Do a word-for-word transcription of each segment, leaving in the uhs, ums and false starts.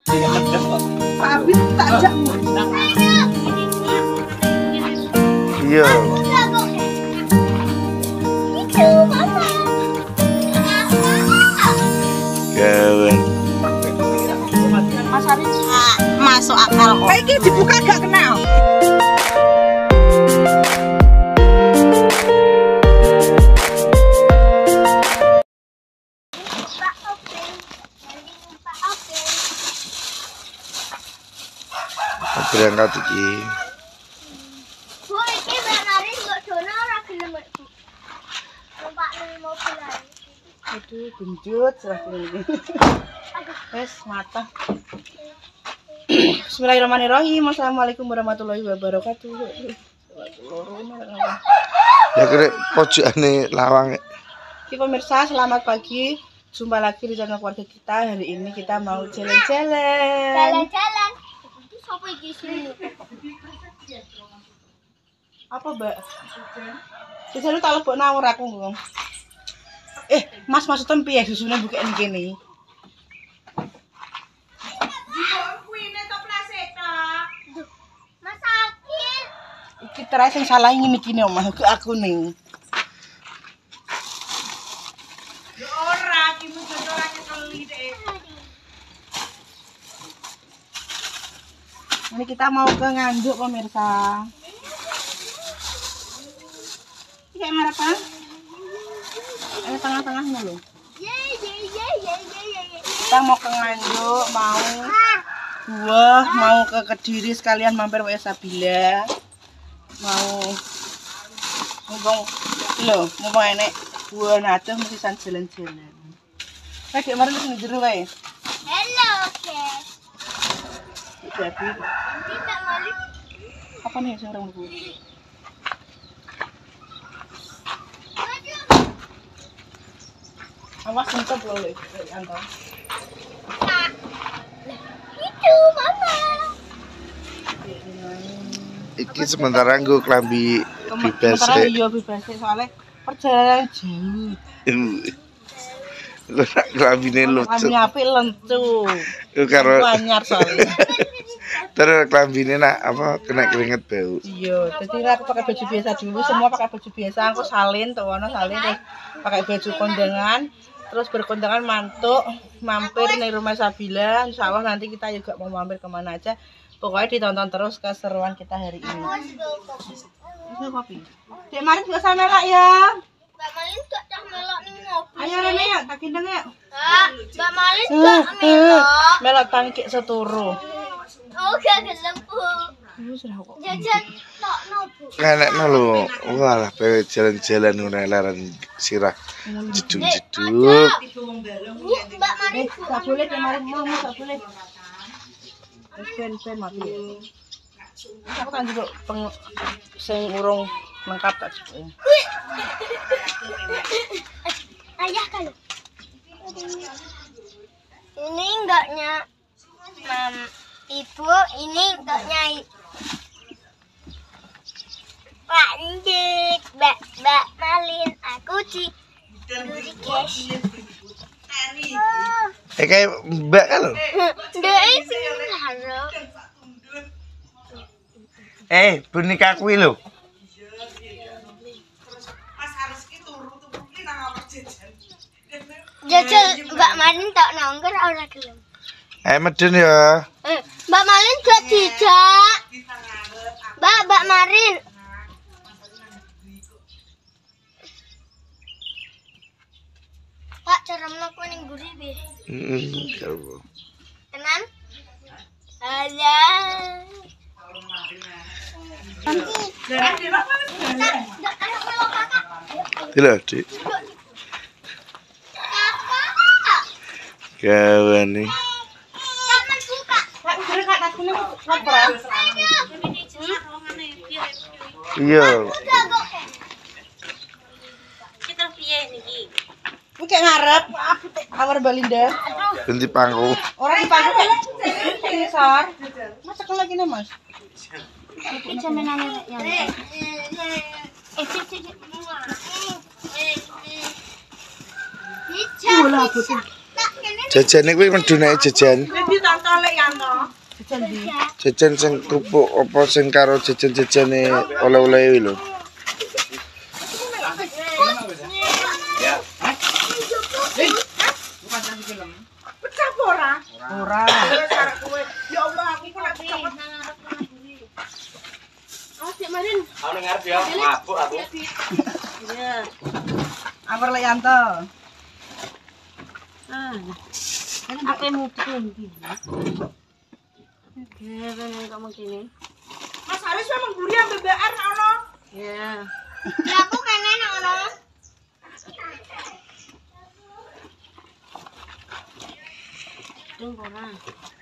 Tapi tak ajak. Iya. Itu mama. Kawan. Mas Ari masuk akal kok. Kayak gini dibuka gak kenal. Berangkat iki. Bu, iki Mbak Mari kok dono ora gelem, Bu. Numpak ning mobil ae. Aduh, gendut serah ini. Wes matang. Bismillahirrahmanirrahim. Assalamualaikum warahmatullahi wabarakatuh. Ya kira pojokane lawang. Oke pemirsa, selamat pagi. Jumpa lagi di channel keluarga kita. Hari ini kita mau jalan-jalan. Jalan-jalan. Itu sapa iki sini? Apa, Mbak? Jajan tak lebok nawar aku, Ngong. Eh, Mas maksudnya piye susune bukene kene? Mas sakit. Iki terai sing salah ngene iki omah ke aku ning. Yo ora, ki mung ora kekeli dek. Ini kita mau ke Nganjuk pemirsa. Ini kayak merah apa? Ini tengah-tengahnya loh. Ye ye ye ye ye ye. Kita mau ke Nganjuk, mau buah, mau ke Kediri sekalian mampir W Sabila. Mau ngomong lho, ngomong enek buah nadah mesisan jalan-jalan. Kayak dek mari sing jero kae. Hello, guys. Jadi, Nanti Mbak Mari. apa nih sing orang Bu? Awas sentuh boleh, Anto. Itu mama. Iki sementara nggo klambi bebas. Sementara iya bebas soalnya perjalanan jauh. Lu nak klambine lucu. Kami apik lencu. Yo karo Anyar soalnya. terus klambine nak apa kena keringet bau. Iya, jadi aku pakai baju biasa dulu, semua pakai baju biasa. Aku salin tuh, ono salin terus pakai baju kondangan, terus berkondangan mantuk, mampir nih rumah Sabila. Insya Allah nanti kita juga mau mampir kemana aja. Pokoknya ditonton terus keseruan kita hari ini. Ini kopi. Dek Marin juga sama lah ya. Mbak Malin gak cah melok ning mobil. Ayo Rene ya, tak gendeng ya. Kak, Mbak Malin gak melok. Melok tangkik seturu. Oh, gak gelem, Bu. Ini sudah kok. Jajan tokno, Bu. Enekno lho. Walah pewe jalan-jalan ora laran sirah. Jeduk-jeduk. Bu, Mbak Malin Eh, tak boleh Dek Marin mau, tak boleh. Ben-ben mati. Aku kan juga peng sing urung lengkap tak juga. Ayah kalau. Ini enggaknya Mam Ibu, ini enggaknya lanjut Mbak Mbak Malin, aku di duri guys. Eh kayak mbak kan lho. Ndek sing harap. Eh, boneka kuwi lho. Jajal Mbak Malin tak nongker ora gelem. Eh meden ya. Eh, Mbak Malin gak dijak. Mbak, Mbak Malin. Pak, cara melakukan yang gurih be. Heeh, karo. Tenan? Alah. Lho, Dik. Kawan nih. Kapan buka? Kak, udah Kak, tasnya lapar. Iya. Kita piye niki? Ini kayak ngarep, apa teh? Kamar Balinda. Ganti pangku. Orang di pangku kayak ini sar. Masak lagi nih mas. Iki jamenane yang. Eh, cik cik. Eh, eh. Iki. Tak kene Jajan kuwi medune jajan. Iki tantang lek yanto. Jajan ndi? Jajan sing kerupuk apa sing karo jajan-jajane oleh-oleh kuwi lho. Pecah ora? Ora. Ya Allah, aku kok lagi Oh, Cik Marin. Aku ngarep ya, mabuk aku. Iya. Amar lek yanto. Ah. Apa mau tinggi? Oke, bener kamu gini. Mas Haris memang gurih ambil B R ono. Ya. Ya aku kenen ono. Tunggu lah.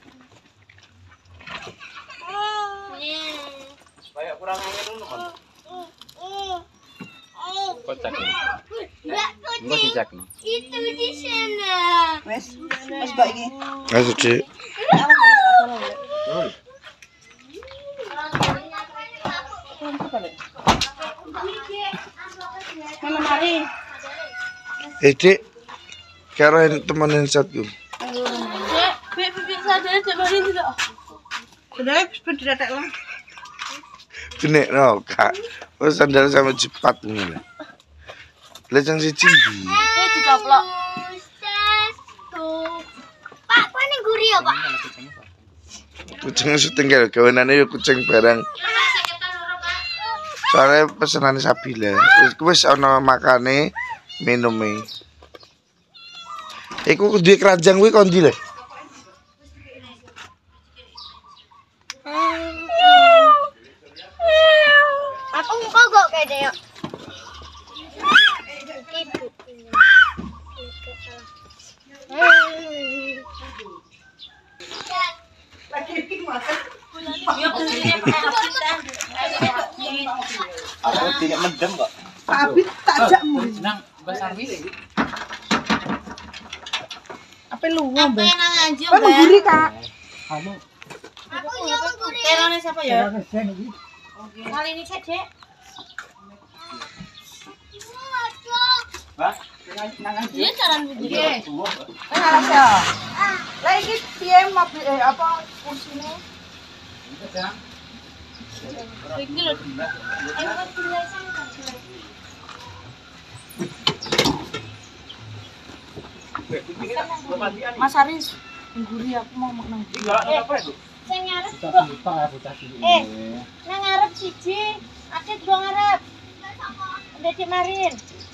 Kayak kurang angin dulu, Mas. Kocak. Enggak Enggak dicek, no. itu di sana. Wes, wes mbak iki. Ayo, Dik. Mana mari? Eh, Dik. Karo temenin satku. Dek, bek bibir sadar Cik Marin tidak. Sudah, sudah didadak lah. Benek no, Kak. Wes sandal sama cepat ngene. Lejang siji. Eh dicoplok. Pak, kok ning guri ya, Pak? Kucing syuting karo gawenane yo kucing barang. Soalnya pesenane Sabila. Wis wis ana makane, minume. Iku duwe keranjang kuwi kondi lho. Aku muka kok kayak deh. Ibu. Aku tidak mendem kok. Tapi tajakmu. Senang besar wis. Apa lu ngombe? Nang anjing, Apa gurih, Kak? Kamu Aku nyawa guri. Terone siapa ya? Kali ini cek, Dek. Pak, Dia jalan begini. Kan alas ya. Lah iki piye mobil eh apa kursine? Iki lho. Ayo kan kuliah sana. Mas Haris, gurih aku mau makan. apa itu? Sing ngarep kok. Eh, nang ngarep siji, Acet dua ngarep. Udah Cik Marin.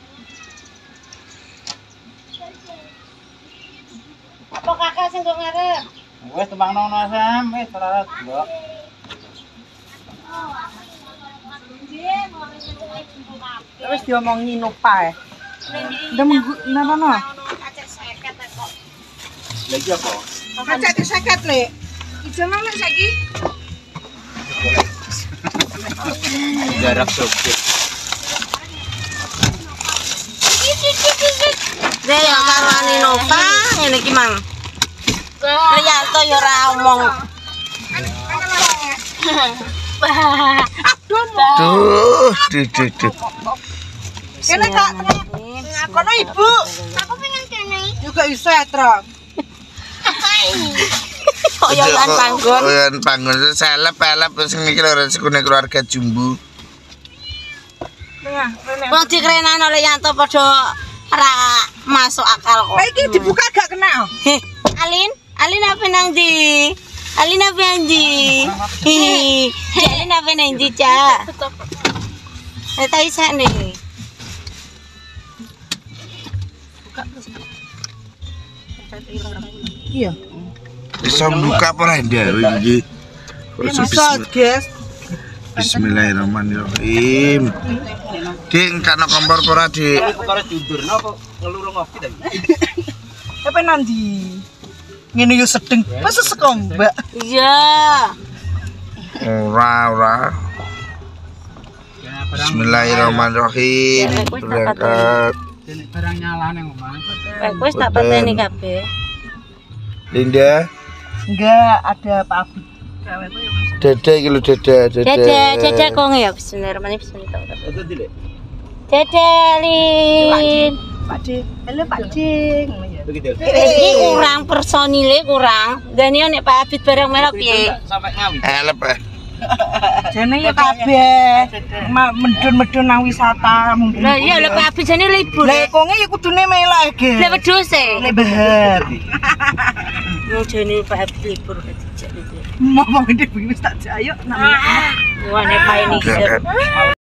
Apa kakak sing dua ngarep? Wes tembang nono asam, wes selarat mbok. Wis diomongi Nova. Udah minggu napa no? Acet seket kok. Lagi apa? Kaca diseket, Lek. Ijo nang lek saiki. Jarak sopir. Dek ya karo Nova ngene iki mang. Riyanto ya ora omong. Duh, duh, duh, duh. Kene Kak, kono Ibu. Aku pengen kene. Juga iso ya, Tro. Oyolan panggon. Oyolan panggon selep-elep terus mikir ora sekune keluarga Jumbo. Tengah, rene. Wong dikrenan oleh Yanto padha ora masuk akal kok. Lah iki dibuka gak kena. Heh, Alin, Alin apa nang ndi? Alin apa nang ndi? Hi, Alin apa nang ndi, Cak? Eh, ta isa nih. Iya. Bisa buka apa lah dia iki. Maksud, guys. Bismillahirrahmanirrahim. Dik, kana kompor ora, Dik? Karo jundurno apa ngelurung ngopi ta? Apa nanti? Ngene yo sedeng. Masa sekong, Mbak. Iya. Ora, ora. Bismillahirrahmanirrahim. Berangkat. Barang nyala ning omah. Wes tak pateni kabeh. Linda, Enggak, ada Pak Abid. Gawe ku yo Mas. dada iki lho, dada, dada. Dede, dede kok ya bismillahirrahmanirrahim bismillahirrahmanirrahim. Itu dilek. Dede Lin. Pak D. Halo Pak D. Ngono ya. begitu. Iki kurang personile kurang. Dene nek Pak Abid bareng melok piye? Sampai ngawi. Elep eh. Jane ya kabeh medun-medun nang wisata mungkin. Lah iya lho Pak Abid jane libur. Lah konge ya kudune melok ge. Lah wedhuse. Lek beher. Mau jane Pak Abid libur dijak libur. Ngomong iki wis tak jayo nang. Wah nek pae nih.